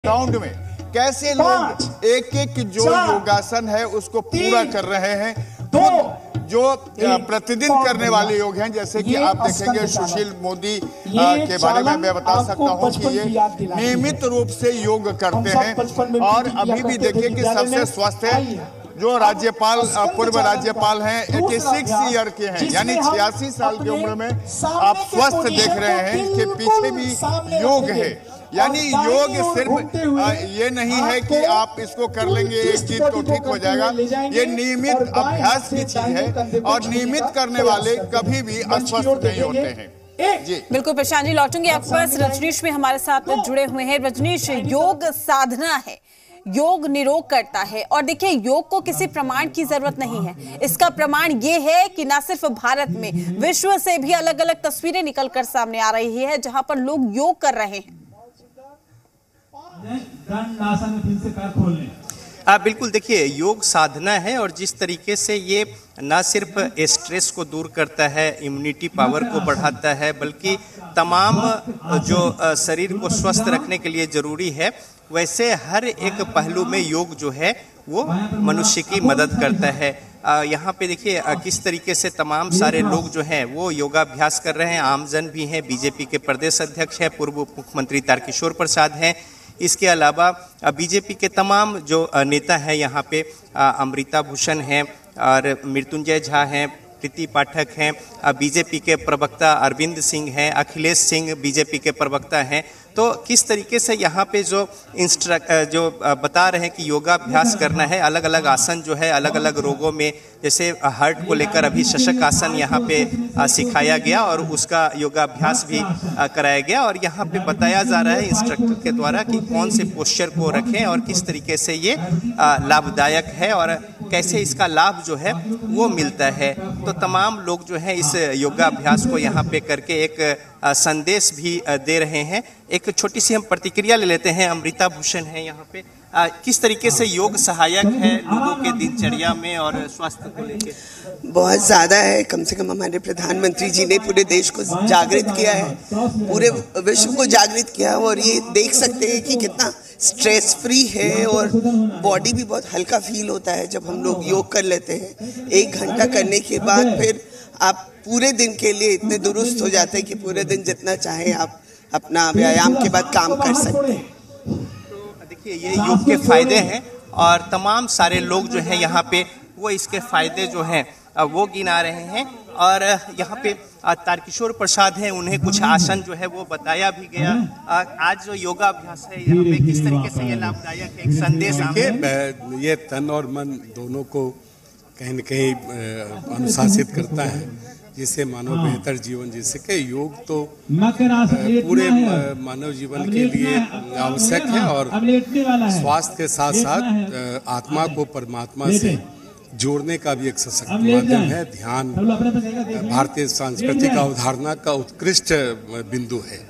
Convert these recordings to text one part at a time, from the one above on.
Round में कैसे लोग एक एक जो योगासन है उसको पूरा कर रहे हैं। जो प्रतिदिन करने वाले योग हैं, जैसे कि आप देखेंगे सुशील मोदी के बारे में मैं बता सकता हूं कि ये नियमित रूप से योग करते हैं। और अभी भी देखिए कि सबसे स्वस्थ है जो राज्यपाल पूर्व राज्यपाल हैं 86 ईयर के हैं, यानी 86 साल की उम्र में आप स्वस्थ देख रहे हैं। इसके पीछे भी योग है, यानी योग सिर्फ ये नहीं है कि आप इसको कर लेंगे एक चीज तो ठीक हो जाएगा। ये नियमित अभ्यास की चीज है और नियमित करने वाले कभी भी अस्वस्थ नहीं होते हैं। जी बिल्कुल प्रशांत जी, लौटूंगी आपके पास। रजनीश भी हमारे साथ जुड़े हुए हैं। रजनीश, योग साधना है, योग निरोग करता है और देखिए योग को किसी प्रमाण की जरूरत नहीं है। इसका प्रमाण ये है कि न सिर्फ भारत में, विश्व से भी अलग अलग तस्वीरें निकलकर सामने आ रही है जहां पर लोग योग कर रहे हैं। बिल्कुल, देखिए योग साधना है और जिस तरीके से ये ना सिर्फ स्ट्रेस को दूर करता है, इम्यूनिटी पावर को बढ़ाता है, बल्कि तमाम जो शरीर को स्वस्थ रखने के लिए जरूरी है, वैसे हर एक पहलू में योग जो है वो मनुष्य की मदद करता है। यहाँ पे देखिए किस तरीके से तमाम सारे लोग जो हैं वो योगाभ्यास कर रहे हैं। आमजन भी हैं, बीजेपी के प्रदेश अध्यक्ष हैं, पूर्व मुख्यमंत्री तारकिशोर प्रसाद हैं। इसके अलावा बीजेपी के तमाम जो नेता हैं यहाँ पे, अमृता भूषण हैं और मृत्युंजय झा हैं, प्रीति पाठक हैं, बीजेपी के प्रवक्ता अरविंद सिंह हैं, अखिलेश सिंह बीजेपी के प्रवक्ता हैं। तो किस तरीके से यहाँ पे जो बता रहे हैं कि योगाभ्यास करना है, अलग अलग आसन जो है अलग अलग रोगों में, जैसे हार्ट को लेकर अभी शशक आसन यहाँ पे सिखाया गया और उसका योगाभ्यास भी कराया गया। और यहाँ पे बताया जा रहा है इंस्ट्रक्टर के द्वारा कि कौन से पोस्चर को रखें और किस तरीके से ये लाभदायक है और कैसे इसका लाभ जो है वो मिलता है। तो तमाम लोग जो है इस योगाभ्यास को यहाँ पे करके एक संदेश भी दे रहे हैं। एक छोटी सी हम प्रतिक्रिया ले लेते हैं। अमृता भूषण है यहाँ पे, किस तरीके से योग सहायक है लोगों के दिनचर्या में और स्वास्थ्य को लेकर? बहुत ज़्यादा है। कम से कम हमारे प्रधानमंत्री जी ने पूरे देश को जागृत किया है, पूरे विश्व को जागृत किया, और ये देख सकते हैं कि कितना स्ट्रेस फ्री है और बॉडी भी बहुत हल्का फील होता है जब हम लोग योग कर लेते हैं। 1 घंटा करने के बाद फिर आप पूरे दिन के लिए इतने दुरुस्त हो जाते हैं कि पूरे दिन जितना चाहे आप अपना व्यायाम के बाद काम कर सकते हैं। तो देखिए ये योग के फायदे हैं और तमाम सारे लोग जो हैं यहाँ पे वो इसके फायदे जो हैं वो गिना रहे हैं। और यहाँ पे तारकिशोर प्रसाद हैं, उन्हें कुछ आसन जो है वो बताया भी गया। आज जो योगाभ्यास है यहाँ पे किस तरीके से ये लाभदायक है, एक संदेश देखिए, ये तन और मन दोनों को कहीं न कहीं अनुशासित करता है, जिससे मानव बेहतर जीवन जी सके। योग तो पूरे मानव जीवन के लिए आवश्यक है और स्वास्थ्य के साथ साथ आत्मा को परमात्मा से जोड़ने का भी एक सशक्त माध्यम है। ध्यान भारतीय सांस्कृतिक अवधारणा का उत्कृष्ट बिंदु है।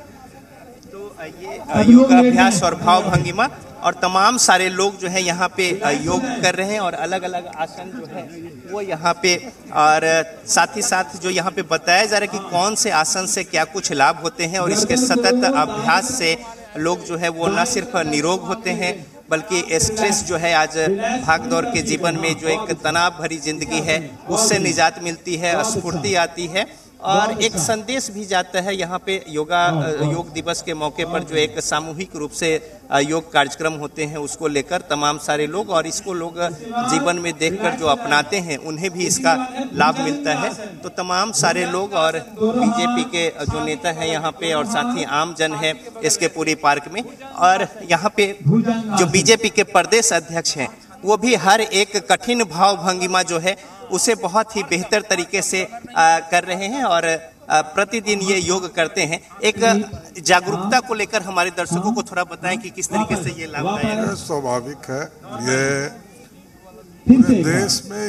तो ये योगाभ्यास और भाव भंगिमा और तमाम सारे लोग जो है यहाँ पे योग कर रहे हैं और अलग अलग आसन जो है वो यहाँ पे, और साथ ही साथ जो यहाँ पे बताया जा रहा है कि कौन से आसन से क्या कुछ लाभ होते हैं। और इसके सतत अभ्यास से लोग जो है वो न सिर्फ निरोग होते हैं, बल्कि स्ट्रेस जो है आज भागदौड़ के जीवन में जो एक तनाव भरी जिंदगी है उससे निजात मिलती है, स्फूर्ति आती है और एक संदेश भी जाता है। यहाँ पे योग दिवस के मौके पर जो एक सामूहिक रूप से योग कार्यक्रम होते हैं उसको लेकर तमाम सारे लोग, और इसको लोग जीवन में देखकर जो अपनाते हैं उन्हें भी इसका लाभ मिलता है। तो तमाम सारे लोग और बीजेपी के जो नेता हैं यहाँ पे और साथ ही आम जन है इसके पूरी पार्क में, और यहाँ पे जो बीजेपी के प्रदेश अध्यक्ष हैं वो भी हर एक कठिन भाव भंगिमा जो है उसे बहुत ही बेहतर तरीके से कर रहे हैं और प्रतिदिन ये योग करते हैं। एक जागरूकता को लेकर हमारे दर्शकों को थोड़ा बताएं कि किस तरीके से ये लाभदायक है। स्वाभाविक है, ये पूरे देश में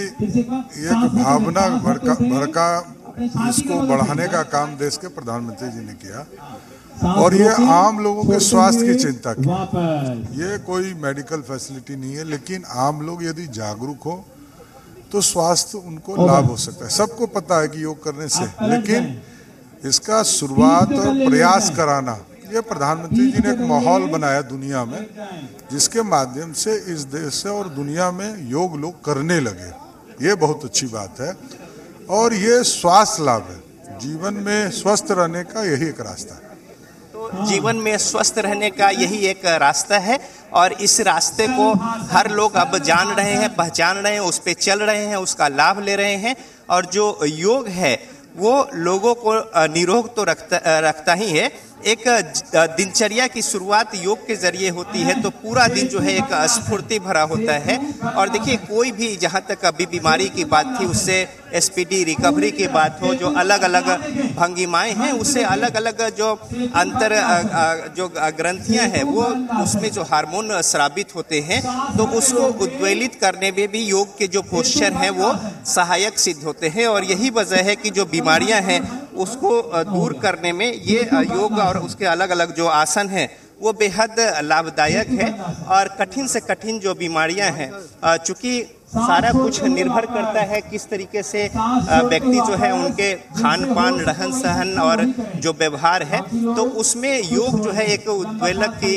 एक भावना भड़का इसको बढ़ाने का काम देश के प्रधानमंत्री जी ने किया और ये आम लोगों के स्वास्थ्य की चिंता की। ये कोई मेडिकल फैसिलिटी नहीं है, लेकिन आम लोग यदि जागरूक हो तो स्वास्थ्य उनको लाभ हो सकता है। सबको पता है कि योग करने से, लेकिन इसका शुरुआत और प्रयास कराना ये प्रधानमंत्री जी ने एक माहौल बनाया दुनिया में, जिसके माध्यम से इस देश से और दुनिया में योग लोग करने लगे। ये बहुत अच्छी बात है और ये स्वास्थ्य लाभ है। जीवन में स्वस्थ रहने का यही एक रास्ता है। तो जीवन में स्वस्थ रहने का यही एक रास्ता है और इस रास्ते को हर लोग अब जान रहे हैं, पहचान रहे हैं, उस पे चल रहे हैं, उसका लाभ ले रहे हैं। और जो योग है वो लोगों को निरोग तो रखता ही है। एक दिनचर्या की शुरुआत योग के जरिए होती है तो पूरा दिन जो है एक स्फूर्ति भरा होता है। और देखिए, कोई भी जहाँ तक अभी बीमारी की बात थी उससे स्पीडी रिकवरी की बात हो, जो अलग अलग भंगिमाएं हैं उससे अलग अलग जो अंतर जो ग्रंथियां हैं वो उसमें जो हार्मोन स्रावित होते हैं तो उसको उद्वेलित करने में भी योग के जो पोस्चर हैं वो सहायक सिद्ध होते हैं। और यही वजह है कि जो बीमारियां हैं उसको दूर करने में ये योग और उसके अलग अलग जो आसन हैं वो बेहद लाभदायक है। और कठिन से कठिन जो बीमारियां हैं, चूंकि सारा कुछ निर्भर करता है किस तरीके से व्यक्ति जो है उनके खान पान, रहन सहन और जो व्यवहार है, तो उसमें योग जो है एक उद्वेलक की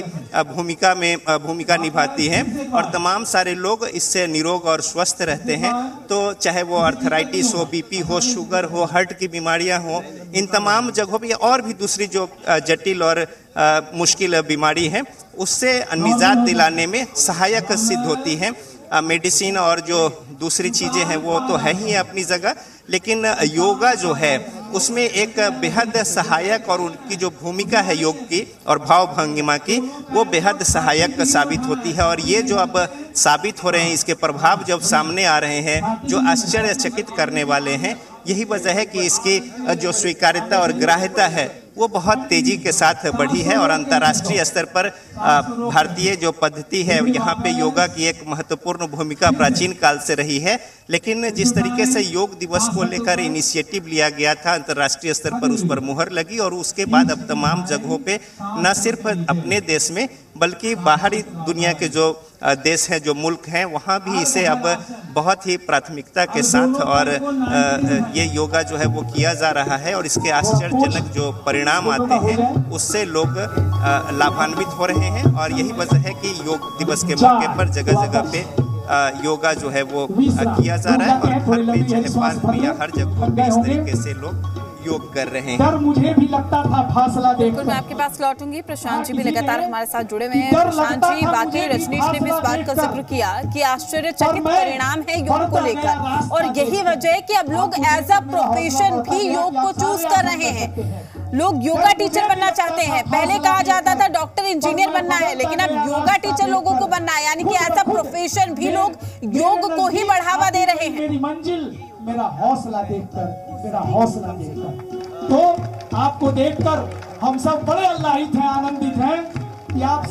भूमिका निभाती है और तमाम सारे लोग इससे निरोग और स्वस्थ रहते हैं। तो चाहे वो अर्थराइटिस हो, बीपी हो, शुगर हो, हार्ट की बीमारियां हो, इन तमाम जगहों पर और भी दूसरी जो जटिल और मुश्किल बीमारी है उससे निजात दिलाने में सहायक सिद्ध होती है। मेडिसिन और जो दूसरी चीज़ें हैं वो तो है ही अपनी जगह, लेकिन योगा जो है उसमें एक बेहद सहायक और उनकी जो भूमिका है योग की और भाव भंगिमा की वो बेहद सहायक साबित होती है। और ये जो अब साबित हो रहे हैं, इसके प्रभाव जब सामने आ रहे हैं जो आश्चर्यचकित करने वाले हैं, यही वजह है कि इसकी जो स्वीकार्यता और ग्राह्यता है वो बहुत तेजी के साथ बढ़ी है। और अंतर्राष्ट्रीय स्तर पर भारतीय जो पद्धति है यहाँ पे योगा की एक महत्वपूर्ण भूमिका प्राचीन काल से रही है। लेकिन जिस तरीके से योग दिवस को लेकर इनिशिएटिव लिया गया था अंतर्राष्ट्रीय स्तर पर, उस पर मुहर लगी और उसके बाद अब तमाम जगहों पे न सिर्फ अपने देश में बल्कि बाहरी दुनिया के जो देश हैं, जो मुल्क हैं, वहाँ भी इसे अब बहुत ही प्राथमिकता के साथ और ये योगा जो है वो किया जा रहा है। और इसके आश्चर्यजनक जो परिणाम आते हैं उससे लोग लाभान्वित हो रहे हैं। और यही वजह है कि योग दिवस के मौके पर जगह जगह पे योगा जो है वो किया जा रहा है और घर में चाहे पार्क में या हर जगह पे इस तरीके से लोग योग कर रहे हैं। मुझे भी लगता था फासला देखकर। मैं आपके पास लौटूंगी। प्रशांत जी भी लगातार हमारे साथ जुड़े हुए हैं। प्रशांत जी, वाकई रजनीश ने भी इस बात का जिक्र किया कि आश्चर्यचकित परिणाम है योग को लेकर और यही वजह है कि अब लोग एज अ प्रोफेशन भी योग को चूज कर रहे हैं। लोग योगा टीचर बनना चाहते हैं। पहले कहा जाता था डॉक्टर, इंजीनियर बनना है, लेकिन अब योगा टीचर लोगों को बनना है, यानी कि एज अ प्रोफेशन भी लोग योग को ही बढ़ावा दे रहे हैं। मेरी मंजिल, मेरा हौसला देखकर, मेरा हौसला देखकर, तो आपको देखकर हम सब बड़े आह्लादित हैं, आनंदित हैं कि आप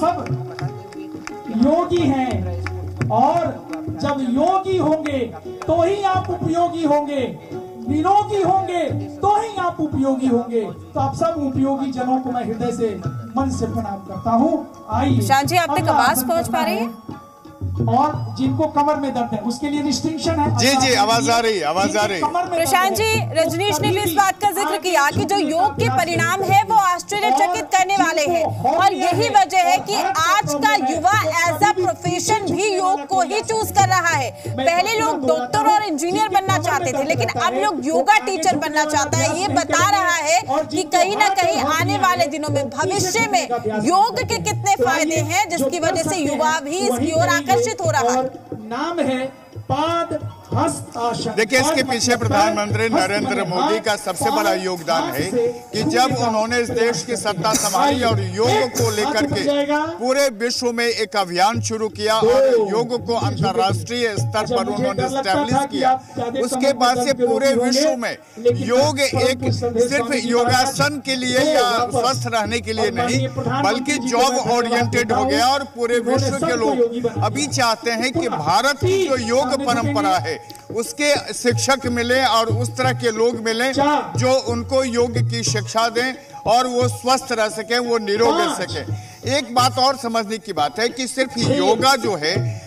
सब योगी हैं। और जब योगी होंगे तो ही आप उपयोगी होंगे, निरोगी होंगे तो ही आप उपयोगी होंगे। तो आप सब उपयोगी जनों को मैं हृदय से, मन से प्रणाम करता हूँ। आइए प्रशांत जी, आप तक आवाज पहुंच पा रही है? और जिनको कमर में दर्द है उसके लिए रिस्ट्रिक्शन है। जी जी, आवाज आ रही, आवाज आ रही। प्रशांत जी, रजनीश ने भी इस बात का जिक्र किया कि जो योग के परिणाम है वो आश्चर्यचकित करने वाले हैं और यही वजह है कि आज का युवा एज अ प्रोफेशन भी योग को ही चूज कर रहा है। पहले लोग डॉक्टर और इंजीनियर बनना चाहते थे, लेकिन अब लोग योगा टीचर बनना चाहता है। ये बता रहा है कि कहीं ना कहीं आने वाले दिनों में, भविष्य में योग के कितने फायदे हैं, जिसकी वजह से युवा भी इसकी ओर आकर्षित हो रहा है। नाम है पाद हस्त आसन। देखिए, इसके पीछे प्रधानमंत्री नरेंद्र मोदी का सबसे बड़ा योगदान है कि जब उन्होंने इस देश की सत्ता संभाली और योग को लेकर के पूरे विश्व में एक अभियान शुरू किया और योग को अंतर्राष्ट्रीय स्तर पर उन्होंने स्टैब्लिश किया। उसके बाद से पूरे विश्व में योग एक सिर्फ योगासन के लिए या स्वस्थ रहने के लिए नहीं, बल्कि जॉब ओरिएंटेड हो गया और पूरे विश्व के लोग अभी चाहते हैं कि भारत की जो योग परंपरा है उसके शिक्षक मिले और उस तरह के लोग मिले जो उनको योग की शिक्षा दें और वो स्वस्थ रह सके, वो निरोग रह सके। एक बात और समझने की बात है कि सिर्फ योगा जो है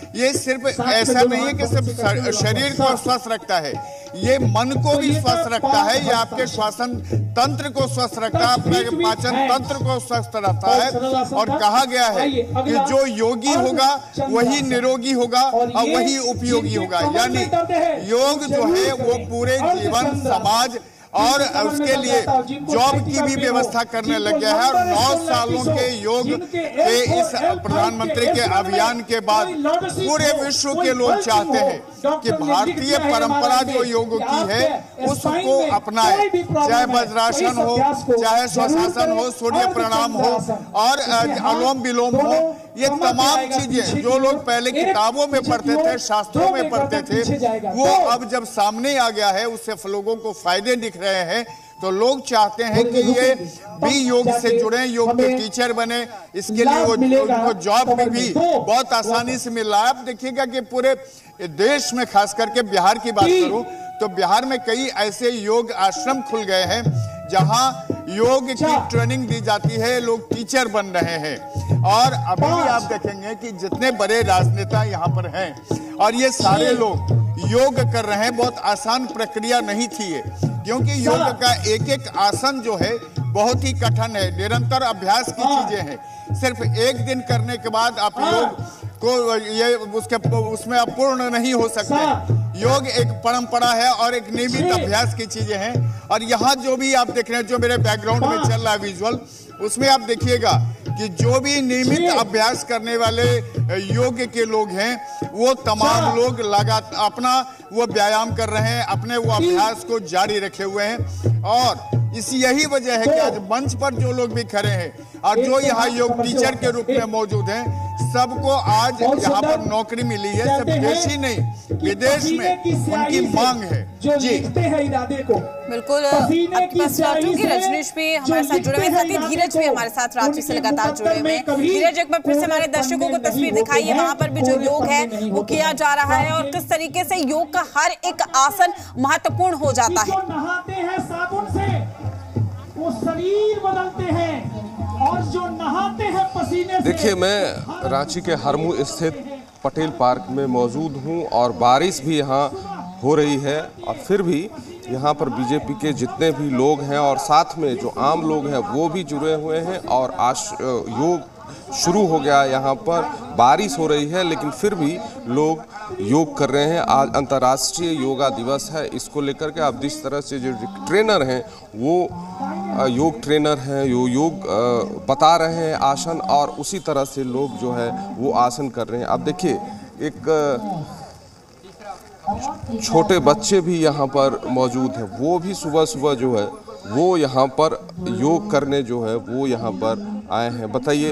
ये सिर्फ ऐसा नहीं है कि सिर्फ शरीर को स्वस्थ रखता है, ये मन को भी स्वस्थ रखता है, ये आपके श्वसन तंत्र को स्वस्थ रखता है, अपने पाचन तंत्र को स्वस्थ रखता है। और कहा गया है कि जो योगी होगा वही निरोगी होगा और वही उपयोगी होगा। यानी योग जो है वो पूरे जीवन, समाज और उसके लिए जॉब की भी व्यवस्था करने लग गया है। और 9 सालों के योग के इस प्रधानमंत्री के अभियान के बाद पूरे विश्व के लोग चाहते हैं कि भारतीय परंपरा जो योग की है उसको अपनाए, चाहे वज्रासन हो, चाहे स्वशासन हो, सूर्य प्रणाम हो और अनुलोम विलोम हो। ये तमाम चीजें जो लोग पहले किताबों में पढ़ते थे, शास्त्रों में पढ़ते थे, वो अब जब सामने आ गया है, उससे लोगों को फायदे दिख रहे हैं, तो लोग चाहते हैं कि ये भी योग से जुड़े, योग के टीचर बने। इसके लिए उनको जॉब भी बहुत आसानी से मिल रहा है। आप देखिएगा कि पूरे देश में, खास करके बिहार की बात करूं तो बिहार में कई ऐसे योग आश्रम खुल गए हैं जहां योग की ट्रेनिंग दी जाती है, लोग टीचर बन रहे हैं। और अभी भी आप देखेंगे कि जितने बड़े राजनेता यहाँ पर हैं और ये सारे लोग योग कर रहे हैं। बहुत आसान प्रक्रिया नहीं थी ये, क्योंकि योग का एक एक आसन जो है बहुत ही कठिन है, निरंतर अभ्यास की चीजें हैं। सिर्फ एक दिन करने के बाद आप योग को ये उसमें आप पूर्ण नहीं हो सकते। योग एक परंपरा है और एक नियमित अभ्यास की चीजें हैं। और यहाँ जो भी आप देख रहे हैं, जो मेरे बैकग्राउंड में चल रहा है विजुअल, उसमें आप देखिएगा कि जो भी नियमित अभ्यास करने वाले योग के लोग हैं वो तमाम लोग लगातार अपना वो व्यायाम कर रहे हैं, अपने वो अभ्यास को जारी रखे हुए हैं। और यही वजह है कि आज मंच पर जो लोग भी खड़े हैं और जो यहाँ योग टीचर के रूप में मौजूद हैं, सबको आज यहाँ पर नौकरी मिली है। सब देश ही नहीं, विदेश में उनकी मांग है। जी बिल्कुल, रजनीश भी हमारे साथ जुड़े हुए, साथ ही धीरज भी हमारे साथ रांची से लगातार जुड़े हुए हैं। धीरज, एक बार फिर से हमारे दर्शकों को तस्वीर दिखाइए, वहां पर भी जो योग है वो किया जा रहा है और किस तरीके से योग का हर एक आसन महत्वपूर्ण हो जाता है। नहाते हैं साबुन से वो शरीर बदलते हैं और जो नहाते हैं पसीने से। देखिए, मैं रांची के हरमू स्थित पटेल पार्क में मौजूद हूं और बारिश भी यहाँ हो रही है और फिर भी यहाँ पर बीजेपी के जितने भी लोग हैं और साथ में जो आम लोग हैं वो भी जुड़े हुए हैं। और योग शुरू हो गया यहाँ पर, बारिश हो रही है लेकिन फिर भी लोग योग कर रहे हैं। आज अंतर्राष्ट्रीय योगा दिवस है, इसको लेकर के आप जिस तरह से जो ट्रेनर हैं वो योग ट्रेनर हैं, योग बता रहे हैं आसन, और उसी तरह से लोग जो है वो आसन कर रहे हैं। अब देखिए, एक छोटे बच्चे भी यहाँ पर मौजूद हैं, वो भी सुबह सुबह जो है वो यहाँ पर योग करने जो है वो यहाँ पर आए हैं। बताइए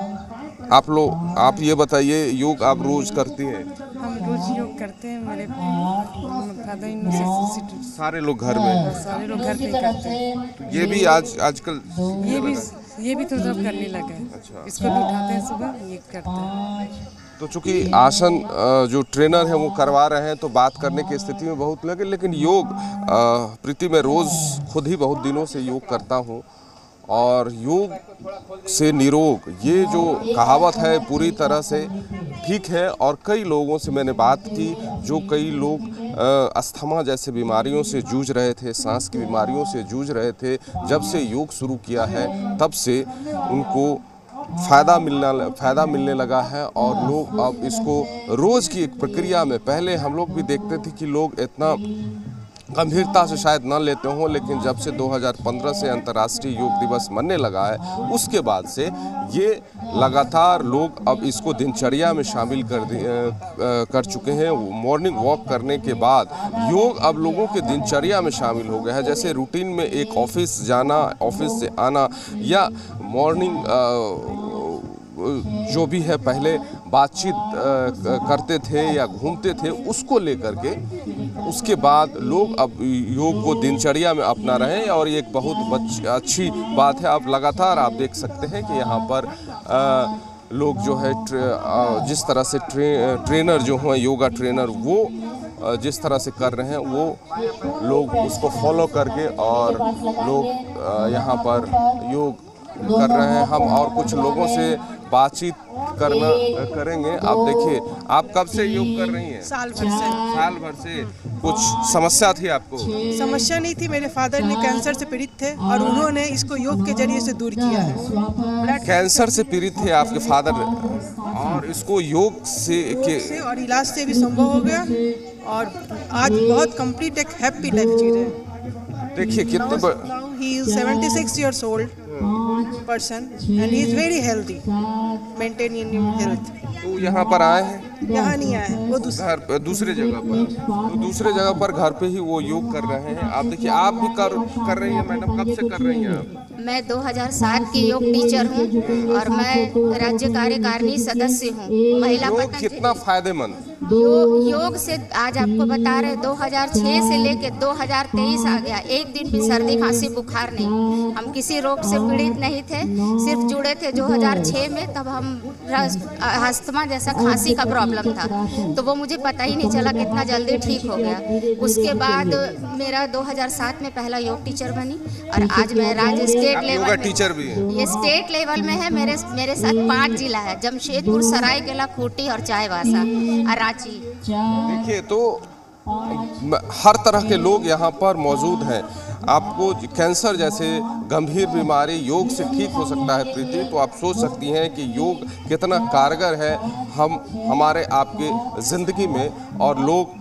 आप ये बताइए, योग आप रोज करती हैं? हम रोज योग करते हैं, मेरे फादर इन से सारे लोग घर में, सारे लोग घर पे करते हैं। ये भी आजकल ये भी थोड़ा करने लगे। अच्छा। इसको भी उठाते हैं सुबह, ये करते हैं। तो चूंकि आसन जो ट्रेनर है वो करवा रहे हैं तो बात करने की स्थिति में बहुत लगे, लेकिन योग प्रीति मैं रोज़ खुद ही बहुत दिनों से योग करता हूँ और योग से निरोग, ये जो कहावत है पूरी तरह से ठीक है। और कई लोगों से मैंने बात की, जो कई लोग अस्थमा जैसे बीमारियों से जूझ रहे थे, सांस की बीमारियों से जूझ रहे थे, जब से योग शुरू किया है तब से उनको फ़ायदा मिलने लगा है। और लोग अब इसको रोज़ की एक प्रक्रिया में, पहले हम लोग भी देखते थे कि लोग इतना गंभीरता से शायद न लेते हों, लेकिन जब से 2015 से अंतर्राष्ट्रीय योग दिवस मनने लगा है उसके बाद से ये लगातार लोग अब इसको दिनचर्या में शामिल कर चुके हैं। मॉर्निंग वॉक करने के बाद योग अब लोगों के दिनचर्या में शामिल हो गया है। जैसे रूटीन में एक ऑफिस जाना, ऑफिस से आना, या मॉर्निंग जो भी है पहले बातचीत करते थे या घूमते थे, उसको लेकर के उसके बाद लोग अब योग को दिनचर्या में अपना रहे हैं। और ये एक बहुत अच्छी बात है। आप लगातार आप देख सकते हैं कि यहाँ पर लोग जो है जिस तरह से ट्रेनर जो हैं, योगा ट्रेनर, वो जिस तरह से कर रहे हैं वो लोग उसको फॉलो करके और लोग यहाँ पर योग कर रहे हैं हम, और कुछ लोगों से बातचीत करेंगे। आप देखिए, आप कब से योग कर रही हैं? साल भर से। साल भर से। कुछ समस्या थी आपको? समस्या नहीं थी, मेरे फादर ने कैंसर से पीड़ित थे और उन्होंने इसको योग के जरिए से दूर किया है। कैंसर से पीड़ित थे आपके फादर, और इसको योग से और इलाज से भी संभव हो गया, और आज बहुत कंप्लीट एक हैप्पी लाइफ जी रहे हैं। देखिए कितने He is 76 years old person and he is very healthy, maintaining health. तो यहाँ पर आए हैं? यहाँ नहीं आए, वो दूसरे जगह पर। तो दूसरे जगह पर घर पे ही वो योग कर रहे हैं। आप देखिए, आप भी कर रही हैं मैडम, कब से कर रही हैं आप? मैं 2007 की योग टीचर हूँ और मैं राज्य कार्यकारिणी सदस्य हूँ। महिला योग कितना फायदेमंद योग से आज आपको बता रहे 2006 से लेके 2023 आ गया, एक दिन भी सर्दी खांसी बुखार नहीं। हम किसी रोग से पीड़ित नहीं थे, सिर्फ जुड़े थे 2006 में, तब हम अस्थमा जैसा खांसी का प्रॉब्लम था, तो वो मुझे पता ही नहीं चला, कितना जल्दी ठीक हो गया। उसके बाद मेरा 2007 में पहला योग टीचर बनी और आज मैं राज्य स्टेट लेवल टीचर भी है। ये स्टेट लेवल में है। मेरे साथ 5 जिला है, जमशेदपुर, सरायकेला, खूंटी और चाईबासा और रांची। देखिए, तो हर तरह के लोग यहाँ पर मौजूद हैं। आपको कैंसर जैसे गंभीर बीमारी योग से ठीक हो सकता है प्रीति, तो आप सोच सकती हैं कि योग कितना कारगर है हमारे आपके ज़िंदगी में, और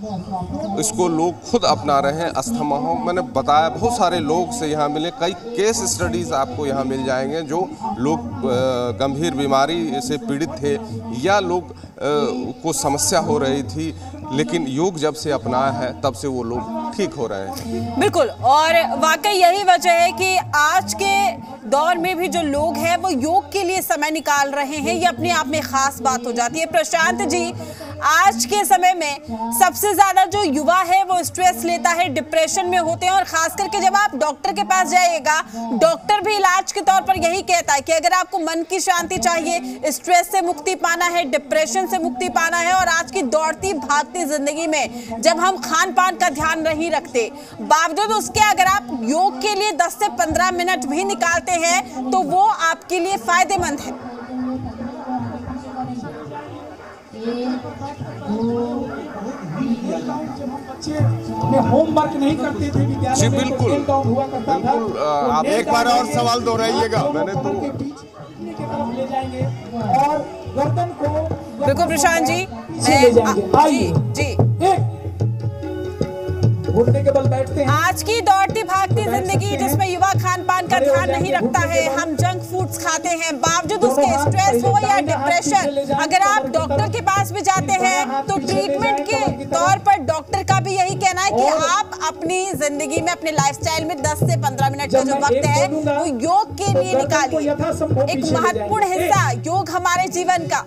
लोग खुद अपना रहे हैं। अस्थमा हो, मैंने बताया, बहुत सारे लोग से यहाँ मिले, कई केस स्टडीज़ आपको यहाँ मिल जाएंगे जो लोग गंभीर बीमारी से पीड़ित थे या लोग को समस्या हो रही थी, लेकिन योग जब से अपनाया है तब से वो लोग ठीक हो रहे हैं। बिल्कुल, और वाकई यही वजह है कि आज के दौर में भी जो लोग हैं वो योग के लिए समय निकाल रहे हैं, ये अपने आप में खास बात हो जाती है। प्रशांत जी, आज के समय में सबसे ज्यादा जो युवा है वो स्ट्रेस लेता है, डिप्रेशन में होते हैं, और खास करके जब आप डॉक्टर के पास जाइएगा, डॉक्टर भी इलाज के तौर पर यही कहता है कि अगर आपको मन की शांति चाहिए, स्ट्रेस से मुक्ति पाना है, डिप्रेशन से मुक्ति पाना है, और आज की दौड़ती भागती जिंदगी में जब हम खान पान का ध्यान नहीं रखते, बावजूद उसके अगर आप योग के लिए 10 से 15 मिनट भी निकालते हैं तो वो आपके लिए फायदेमंद है। होमवर्क नहीं करते थे विद्यालय में, बिल्कुल आप एक बार और सवाल दोहराइएगा। मैंने तो ले जाएंगे और गर्दन को बिल्कुल प्रशांत जी, जी घुटने के बल बैठते हैं। आज की दौड़ती भागती जिंदगी जिसमें युवा खान पान का ध्यान नहीं रखता है, हम जंक फूड्स खाते हैं, बावजूद उसके स्ट्रेस हो या डिप्रेशन, अगर आप डॉक्टर के पास भी जाते हैं तो ट्रीटमेंट के तौर पर डॉक्टर का भी यही कहना है कि आप अपनी जिंदगी में, अपने लाइफस्टाइल में 10 से 15 मिनट का जो वक्त है वो योग के लिए निकालिए। एक महत्वपूर्ण हिस्सा योग हमारे जीवन का।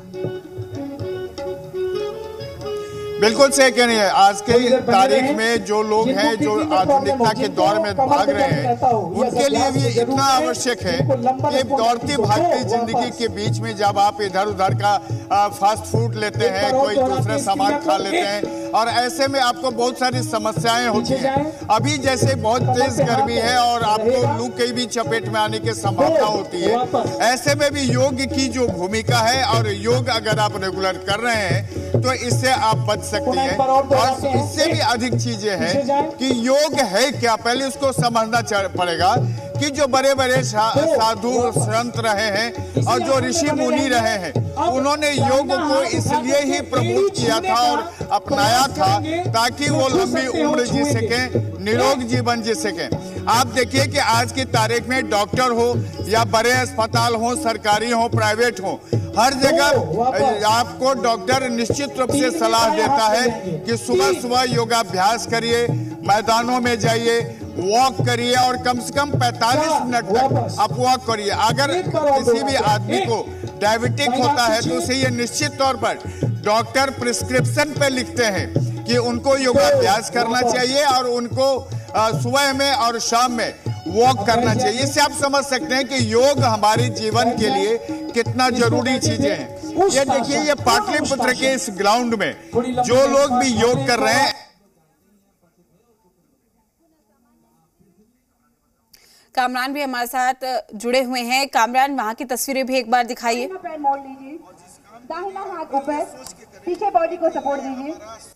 बिल्कुल सही कह रही है। आज के तारीख में जो लोग हैं जो आधुनिकता के दौर में भाग रहे हैं, उनके लिए भी इतना आवश्यक है कि दौड़ती भागती जिंदगी के बीच में जब आप इधर उधर का फास्ट फूड लेते हैं, कोई दूसरे सामान खा लेते हैं, और ऐसे में आपको बहुत सारी समस्याएं होती हैं। अभी जैसे बहुत तेज गर्मी है और आपको लू की भी चपेट में आने की संभावना होती है, ऐसे में भी योग की जो भूमिका है, और योग अगर आप रेगुलर कर रहे हैं तो इससे आप बच सकती हैं। और इससे भी अधिक चीजें हैं कि योग है क्या, पहले उसको समझना पड़ेगा कि जो बड़े बड़े साधु संत रहे हैं और जो ऋषि मुनि रहे हैं, उन्होंने योग को इसलिए ही प्रमोट किया था और अपनाया था ताकि वो लंबी उम्र जी सकें, निरोग जीवन जी सकें। आप देखिए कि आज की तारीख में डॉक्टर हो या बड़े अस्पताल हो, सरकारी हो, प्राइवेट हो, हर जगह आपको डॉक्टर निश्चित रूप से सलाह देता है कि सुबह सुबह योगाभ्यास करिए, मैदानों में जाइए, वॉक करिए, और कम से कम 45 मिनट तक आप वॉक करिए। अगर किसी भी आदमी को डायबिटिक होता है तो उसे ये निश्चित तौर पर डॉक्टर प्रिस्क्रिप्शन पे लिखते हैं कि उनको योगाभ्यास करना चाहिए और उनको सुबह में और शाम में वॉक करना चाहिए। इससे आप समझ सकते हैं कि योग हमारे जीवन के लिए कितना जरूरी चीजें हैं। ये देखिए, ये पाटलिपुत्र के इस ग्राउंड में जो लोग भी योग कर रहे हैं, कामरान भी हमारे साथ जुड़े हुए हैं। कामरान, वहां की तस्वीरें भी एक बार दिखाइए। मोड़ लीजिए, दाहिना हाथ ऊपर, पीछे बॉडी को सपोर्ट दीजिए।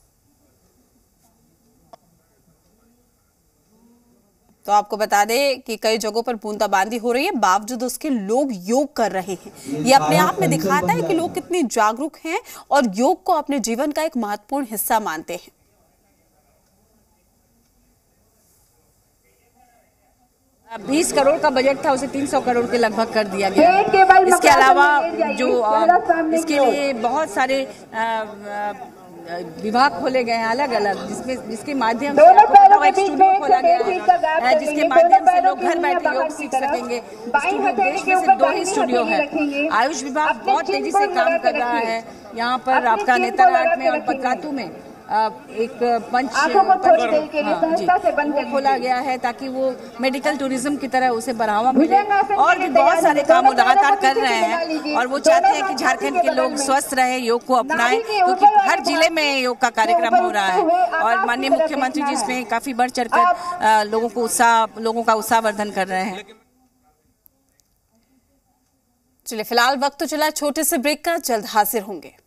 तो आपको बता दें कि कई जगहों पर बूंदाबांदी हो रही है, बावजूद उसके लोग योग कर रहे हैं। ये अपने आप में दिखाता है कि लोग कितने जागरूक हैं और योग को अपने जीवन का एक महत्वपूर्ण हिस्सा मानते हैं। 20 करोड़ का बजट था, उसे 300 करोड़ के लगभग कर दिया गया। इसके अलावा जो इसके लिए बहुत सारे विभाग खोले गए हैं अलग अलग, जिसके माध्यम से एक स्टूडियो खोला गया है, जिसके माध्यम से लोग घर बैठे योग सीख सकेंगे। देश में सिर्फ 2 ही स्टूडियो है। आयुष विभाग बहुत तेजी से काम कर रहा है। यहाँ पर आपका नेतरहाट में और पतरातू में एक पंच खोला गया है ताकि वो मेडिकल टूरिज्म की तरह उसे बढ़ावा मिले। और भी बहुत सारे काम वो लगातार कर रहे हैं और वो चाहते हैं कि झारखंड के लोग स्वस्थ रहे, योग को अपनाएं, क्योंकि हर जिले में योग का कार्यक्रम हो रहा है और माननीय मुख्यमंत्री जी इसमें काफी बढ़ चढ़कर लोगों का उत्साहवर्धन कर रहे हैं। चलिए, फिलहाल वक्त तो चला छोटे से ब्रेक का, जल्द हाजिर होंगे।